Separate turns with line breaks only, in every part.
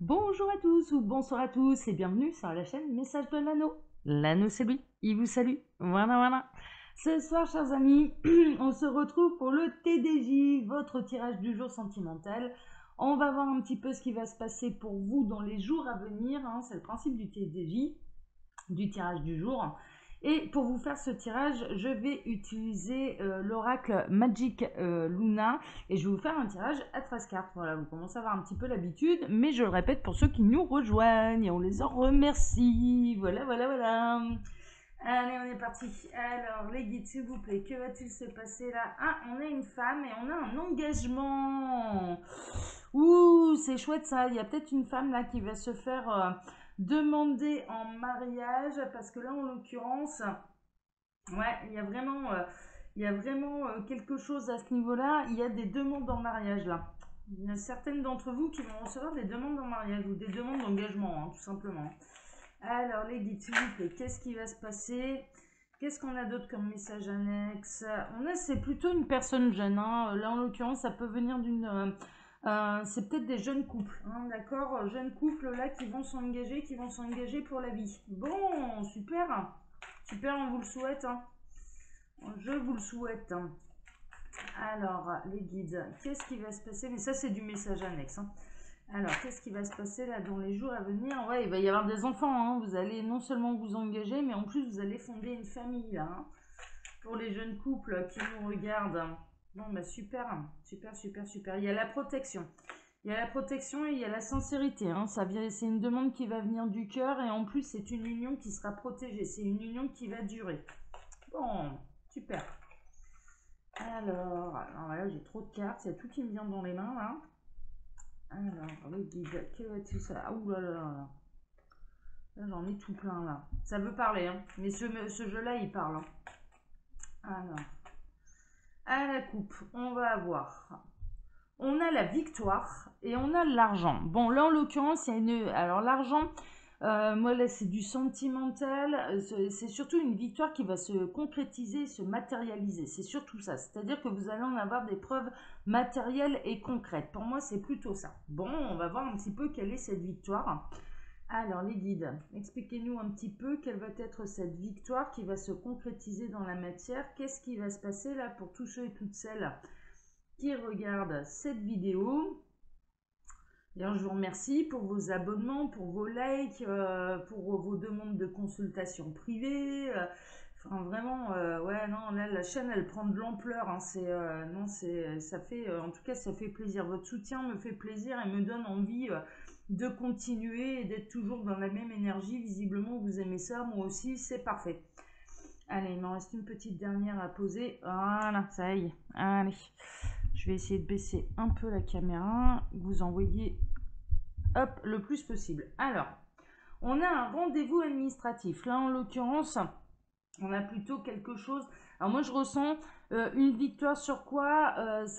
Bonjour à tous ou bonsoir à tous et bienvenue sur la chaîne Message de l'Anneau. L'Anneau c'est lui, il vous salue. Voilà, voilà. Ce soir, chers amis, on se retrouve pour le TDJ, votre tirage du jour sentimental. On va voir un petit peu ce qui va se passer pour vous dans les jours à venir, hein. C'est le principe du TDJ, du tirage du jour. Et pour vous faire ce tirage, je vais utiliser l'oracle Magic Luna et je vais vous faire un tirage à 13 cartes. Voilà, vous commencez à avoir un petit peu l'habitude, mais je le répète pour ceux qui nous rejoignent et on les en remercie. Voilà, voilà, voilà. Allez, on est parti. Alors, les guides, s'il vous plaît, que va-t-il se passer là? Ah, on a une femme et on a un engagement. Ouh, c'est chouette ça. Il y a peut-être une femme là qui va se faire demander en mariage parce que là, en l'occurrence, ouais, il y a vraiment quelque chose à ce niveau-là. Il y a des demandes en mariage là. Il y a certaines d'entre vous qui vont recevoir des demandes en mariage ou des demandes d'engagement, hein, tout simplement. Alors, les guides, s'il vous plaît, qu'est-ce qui va se passer? Qu'est-ce qu'on a d'autre comme message annexe? C'est plutôt une personne jeune, hein. Là, en l'occurrence, ça peut venir c'est peut-être des jeunes couples, hein, d'accord? Jeunes couples, là, qui vont s'engager pour la vie. Bon, super. Super, on vous le souhaite, hein. Je vous le souhaite, hein. Alors, les guides, qu'est-ce qui va se passer? Mais ça, c'est du message annexe, hein. Alors, qu'est-ce qui va se passer là dans les jours à venir? Ouais, il va y avoir des enfants, hein. Vous allez non seulement vous engager, mais en plus vous allez fonder une famille là, hein. Pour les jeunes couples qui nous regardent. Bon, bah super, super, super, super. Il y a la protection. Il y a la protection et il y a la sincérité, hein. C'est une demande qui va venir du cœur et en plus c'est une union qui sera protégée. C'est une union qui va durer. Bon, super. Alors là j'ai trop de cartes, il y a tout qui me vient dans les mains là. Alors, le guide, que va-t-il ça? Ah, ouh là là là. Là, j'en ai tout plein là. Ça veut parler, hein. Mais ce jeu-là, il parle, hein. Alors, à la coupe, on va avoir. On a la victoire et on a l'argent. Bon, là, en l'occurrence, il y a une. Alors, l'argent, moi, là, c'est du sentimental. C'est surtout une victoire qui va se concrétiser, se matérialiser. C'est surtout ça. C'est-à-dire que vous allez en avoir des preuves matérielles et concrètes. Pour moi, c'est plutôt ça. Bon, on va voir un petit peu quelle est cette victoire. Alors, les guides, expliquez-nous un petit peu quelle va être cette victoire qui va se concrétiser dans la matière. Qu'est-ce qui va se passer là pour tous ceux et toutes celles qui regardent cette vidéo? D'ailleurs, je vous remercie pour vos abonnements, pour vos likes, pour vos demandes de consultation privée. Enfin, vraiment, ouais, non, là, la chaîne, elle prend de l'ampleur, hein. Non, ça fait, en tout cas, ça fait plaisir. Votre soutien me fait plaisir et me donne envie de continuer et d'être toujours dans la même énergie. Visiblement, vous aimez ça, moi aussi, c'est parfait. Allez, il m'en reste une petite dernière à poser. Voilà, ça y est. Allez, je vais essayer de baisser un peu la caméra. Vous envoyez, hop, le plus possible. Alors, on a un rendez-vous administratif. Là, en l'occurrence, on a plutôt quelque chose. Alors moi, je ressens une victoire sur quoi?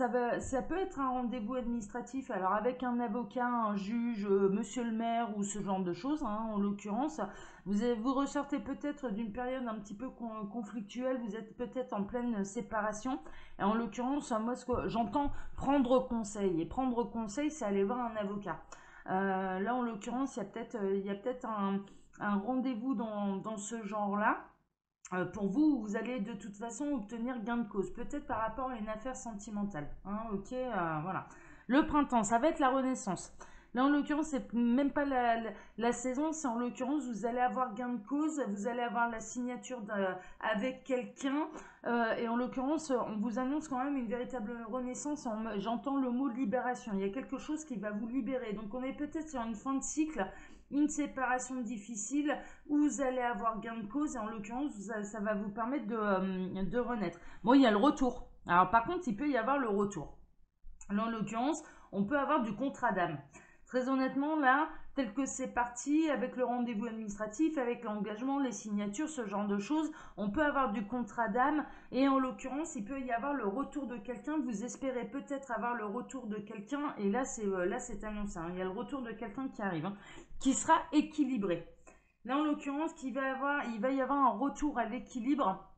Ça peut être un rendez-vous administratif. Alors avec un avocat, un juge, monsieur le maire ou ce genre de choses, hein, en l'occurrence. Vous ressortez peut-être d'une période un petit peu conflictuelle. Vous êtes peut-être en pleine séparation. Et en l'occurrence, moi, ce que j'entends, prendre conseil. Et prendre conseil, c'est aller voir un avocat. Là, en l'occurrence, il y a peut-être un rendez-vous dans ce genre-là. Pour vous, vous allez de toute façon obtenir gain de cause, peut-être par rapport à une affaire sentimentale, hein, ok, voilà. Le printemps, ça va être la renaissance. Là, en l'occurrence, c'est même pas la saison, c'est en l'occurrence, vous allez avoir gain de cause, vous allez avoir la signature avec quelqu'un, et en l'occurrence, on vous annonce quand même une véritable renaissance. J'entends le mot libération. Il y a quelque chose qui va vous libérer. Donc, on est peut-être sur une fin de cycle, une séparation difficile où vous allez avoir gain de cause et en l'occurrence ça va vous permettre de renaître. Bon, il y a le retour. Alors par contre, il peut y avoir le retour. Là, en l'occurrence, on peut avoir du contrat d'âme. Très honnêtement, là, tel que c'est parti, avec le rendez-vous administratif, avec l'engagement, les signatures, ce genre de choses, on peut avoir du contrat d'âme. Et en l'occurrence, il peut y avoir le retour de quelqu'un. Vous espérez peut-être avoir le retour de quelqu'un. Et là, c'est annoncé, hein. Il y a le retour de quelqu'un qui arrive, hein, qui sera équilibré. Là, en l'occurrence, il va y avoir un retour à l'équilibre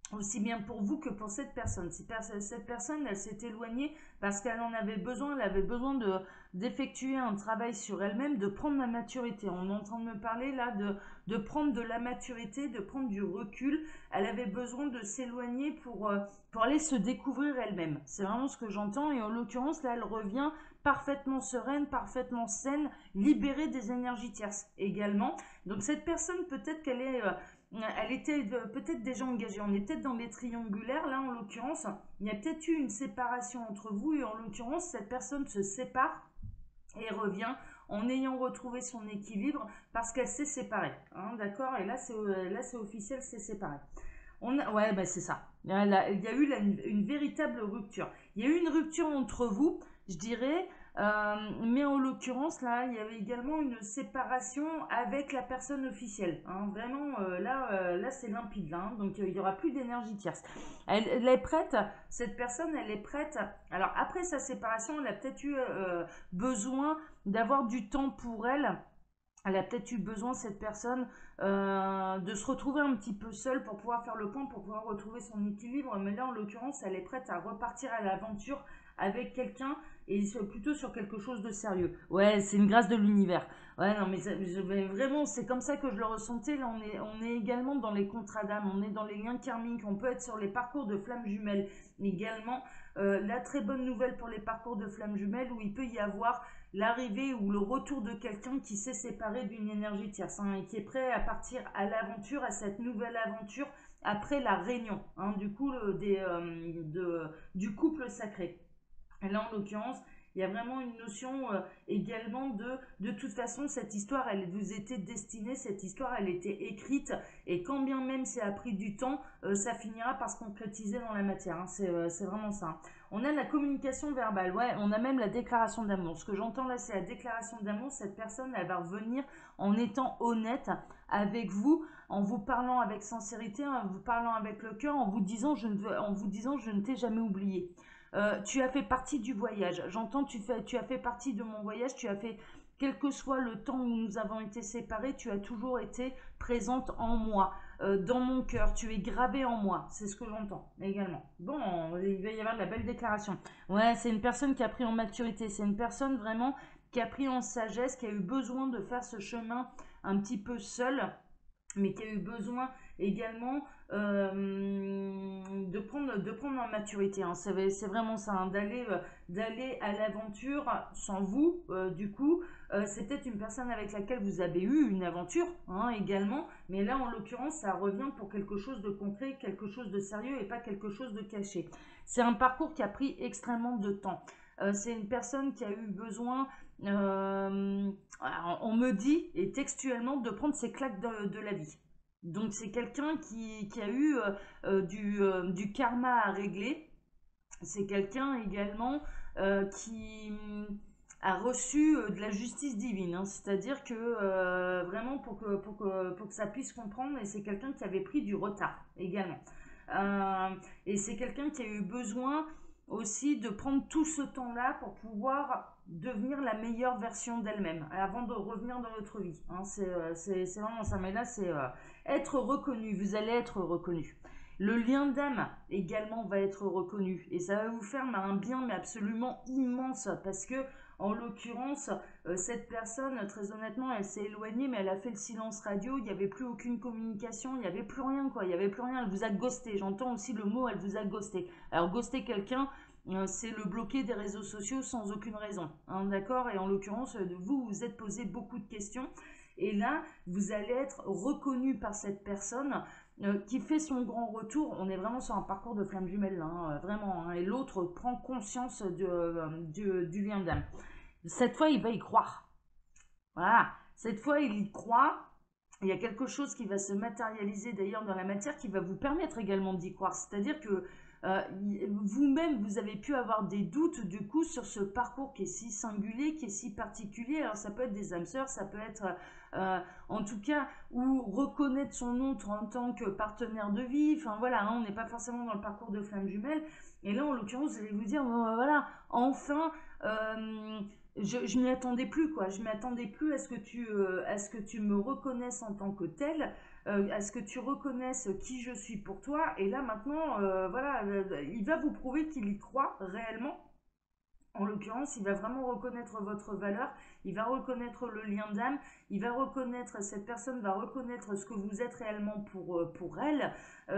aussi bien pour vous que pour cette personne. Si cette personne, elle s'est éloignée parce qu'elle en avait besoin, elle avait besoin d'effectuer un travail sur elle-même, de prendre la maturité. On est en train de me parler là de prendre de la maturité, de prendre du recul. Elle avait besoin de s'éloigner pour aller se découvrir elle-même. C'est vraiment ce que j'entends. Et en l'occurrence, là, elle revient parfaitement sereine, parfaitement saine, libérée des énergies tierces également. Donc cette personne, peut-être qu'elle est... elle était peut-être déjà engagée. On est peut-être dans les triangulaires. Là, en l'occurrence, il y a peut-être eu une séparation entre vous. Et en l'occurrence, cette personne se sépare et revient en ayant retrouvé son équilibre parce qu'elle s'est séparée. Hein, d'accord. Et là, c'est officiel, c'est séparé. Ouais, bah c'est ça. Il y a eu une véritable rupture. Il y a eu une rupture entre vous, je dirais, mais en l'occurrence, là, il y avait également une séparation avec la personne officielle. Hein. Vraiment, là c'est limpide. Là, hein. Donc, il n'y aura plus d'énergie tierce. Elle est prête, cette personne, elle est prête. Alors, après sa séparation, elle a peut-être eu besoin d'avoir du temps pour elle. Elle a peut-être eu besoin, cette personne, de se retrouver un petit peu seule pour pouvoir faire le point, pour pouvoir retrouver son équilibre. Mais là, en l'occurrence, elle est prête à repartir à l'aventure avec quelqu'un et plutôt sur quelque chose de sérieux. Ouais, c'est une grâce de l'univers. Ouais, non, mais vraiment, c'est comme ça que je le ressentais. Là, on est également dans les contrats d'âme, on est dans les liens karmiques, on peut être sur les parcours de flammes jumelles également. La très bonne nouvelle pour les parcours de flammes jumelles où il peut y avoir l'arrivée ou le retour de quelqu'un qui s'est séparé d'une énergie tierce hein, et qui est prêt à partir à l'aventure, à cette nouvelle aventure après la réunion hein, du coup du couple sacré. Et là en l'occurrence, il y a vraiment une notion également de toute façon, cette histoire, elle vous était destinée, cette histoire, elle était écrite, et quand bien même ça a pris du temps, ça finira par se concrétiser dans la matière. Hein, c'est vraiment ça. Hein. On a la communication verbale, ouais, on a même la déclaration d'amour. Ce que j'entends là, c'est la déclaration d'amour. Cette personne, elle va revenir en étant honnête avec vous, en vous parlant avec sincérité, en vous parlant avec le cœur, en vous disant je ne t'ai jamais oublié. Tu as fait partie du voyage. J'entends, tu as fait partie de mon voyage. Tu as fait, quel que soit le temps où nous avons été séparés, tu as toujours été présente en moi, dans mon cœur. Tu es gravée en moi. C'est ce que j'entends également. Bon, il va y avoir de la belle déclaration. Ouais, c'est une personne qui a pris en maturité. C'est une personne vraiment qui a pris en sagesse, qui a eu besoin de faire ce chemin un petit peu seule, mais qui a eu besoin également de prendre en maturité. Hein. C'est vraiment ça, hein, d'aller à l'aventure sans vous, du coup. C'est peut-être une personne avec laquelle vous avez eu une aventure hein, également, mais là en l'occurrence ça revient pour quelque chose de concret, quelque chose de sérieux et pas quelque chose de caché. C'est un parcours qui a pris extrêmement de temps. C'est une personne qui a eu besoin on me dit, et textuellement, de prendre ses claques de la vie. Donc c'est quelqu'un qui a eu du karma à régler. C'est quelqu'un également qui a reçu de la justice divine. Hein. C'est-à-dire que vraiment pour que ça puisse comprendre, et c'est quelqu'un qui avait pris du retard également. Et c'est quelqu'un qui a eu besoin aussi de prendre tout ce temps-là pour pouvoir devenir la meilleure version d'elle-même avant de revenir dans notre vie. Hein, c'est vraiment ça. Mais là, c'est être reconnu. Vous allez être reconnu. Le lien d'âme également va être reconnu. Et ça va vous faire un bien mais absolument immense parce que en l'occurrence, cette personne, très honnêtement, elle s'est éloignée, mais elle a fait le silence radio. Il n'y avait plus aucune communication, il n'y avait plus rien, quoi. Il n'y avait plus rien. Elle vous a ghosté. J'entends aussi le mot, elle vous a ghosté. Alors, ghoster quelqu'un, c'est le bloquer des réseaux sociaux sans aucune raison. Hein, d'accord. Et en l'occurrence, vous vous êtes posé beaucoup de questions. Et là, vous allez être reconnu par cette personne qui fait son grand retour. On est vraiment sur un parcours de flamme jumelle, là, hein, vraiment. Hein, et l'autre prend conscience du lien d'âme. Cette fois, il va y croire. Voilà. Cette fois, il y croit. Il y a quelque chose qui va se matérialiser d'ailleurs dans la matière qui va vous permettre également d'y croire. C'est-à-dire que vous-même, vous avez pu avoir des doutes du coup sur ce parcours qui est si singulier, qui est si particulier. Alors ça peut être des âmes sœurs, ça peut être en tout cas, ou reconnaître son autre en tant que partenaire de vie. Enfin voilà, hein, on n'est pas forcément dans le parcours de flamme jumelle. Et là, en l'occurrence, vous allez vous dire, bon, voilà, enfin, je m'y attendais plus, quoi. Je m'y attendais plus à ce que tu me reconnaisses en tant que tel, à ce que tu reconnaisses qui je suis pour toi. Et là, maintenant, voilà, il va vous prouver qu'il y croit réellement. En l'occurrence, il va vraiment reconnaître votre valeur, il va reconnaître le lien d'âme, il va reconnaître, cette personne va reconnaître ce que vous êtes réellement pour elle.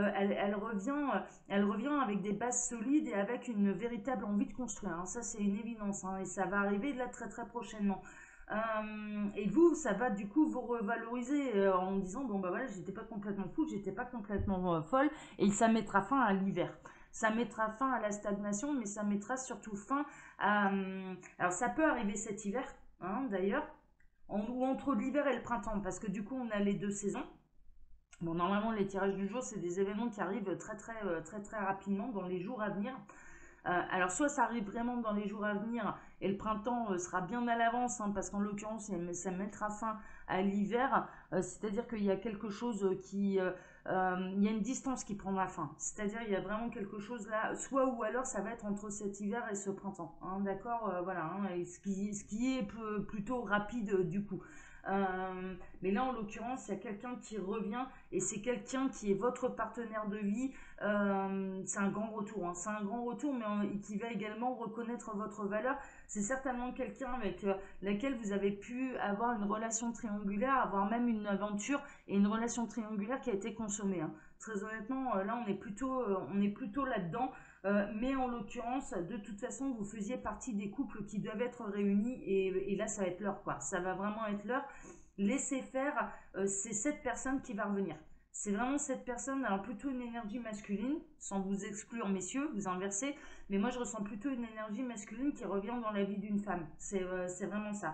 Elle revient avec des bases solides et avec une véritable envie de construire, hein. Ça, c'est une évidence, hein, et ça va arriver là très très prochainement. Et vous, ça va du coup vous revaloriser en disant bon bah voilà, j'étais pas complètement fou, j'étais pas complètement folle, et ça mettra fin à l'hiver. Ça mettra fin à la stagnation, mais ça mettra surtout fin à... Alors ça peut arriver cet hiver, hein, d'ailleurs, ou entre l'hiver et le printemps, parce que du coup on a les deux saisons. Bon, normalement les tirages du jour, c'est des événements qui arrivent très rapidement dans les jours à venir. Alors soit ça arrive vraiment dans les jours à venir et le printemps sera bien à l'avance, hein, parce qu'en l'occurrence ça mettra fin à l'hiver, c'est-à-dire qu'il y a quelque chose il y a une distance qui prendra fin, c'est-à-dire il y a vraiment quelque chose là, soit ou alors ça va être entre cet hiver et ce printemps, hein, d'accord, voilà, hein, et ce qui est plutôt rapide du coup. Mais là en l'occurrence il y a quelqu'un qui revient et c'est quelqu'un qui est votre partenaire de vie. C'est un grand retour, hein. C'est un grand retour, mais qui va également reconnaître votre valeur. C'est certainement quelqu'un avec laquelle vous avez pu avoir une relation triangulaire, avoir même une aventure et une relation triangulaire qui a été consommée, hein. Très honnêtement, là on est plutôt là-dedans. Mais en l'occurrence, de toute façon, vous faisiez partie des couples qui doivent être réunis et là ça va être l'heure, quoi. Ça va vraiment être l'heure. Laissez faire, c'est cette personne qui va revenir. C'est vraiment cette personne, alors plutôt une énergie masculine, sans vous exclure messieurs, vous inversez, mais moi je ressens plutôt une énergie masculine qui revient dans la vie d'une femme. C'est vraiment ça.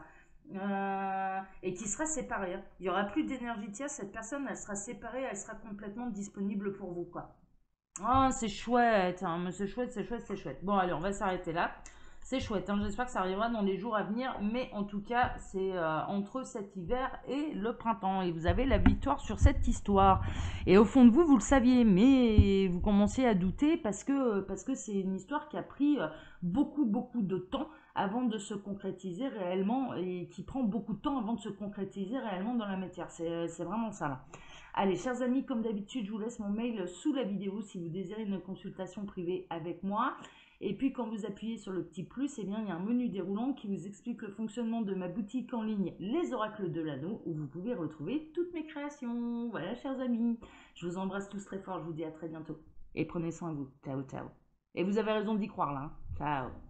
Et qui sera séparée, hein. Il n'y aura plus d'énergie tierce, cette personne elle sera séparée, elle sera complètement disponible pour vous, quoi. Oh, c'est chouette, hein, mais c'est chouette, c'est chouette, c'est chouette. Bon, allez, on va s'arrêter là. C'est chouette, hein, j'espère que ça arrivera dans les jours à venir, mais en tout cas, c'est entre cet hiver et le printemps. Et vous avez la victoire sur cette histoire. Et au fond de vous, vous le saviez, mais vous commenciez à douter parce que c'est une histoire qui a pris beaucoup de temps avant de se concrétiser réellement et qui prend beaucoup de temps avant de se concrétiser réellement dans la matière. C'est vraiment ça là. Allez, chers amis, comme d'habitude, je vous laisse mon mail sous la vidéo si vous désirez une consultation privée avec moi. Et puis, quand vous appuyez sur le petit plus, eh bien, il y a un menu déroulant qui vous explique le fonctionnement de ma boutique en ligne Les Oracles de l'Anneau, où vous pouvez retrouver toutes mes créations. Voilà, chers amis, je vous embrasse tous très fort, je vous dis à très bientôt. Et prenez soin de vous. Ciao, ciao. Et vous avez raison d'y croire là, hein. Ciao.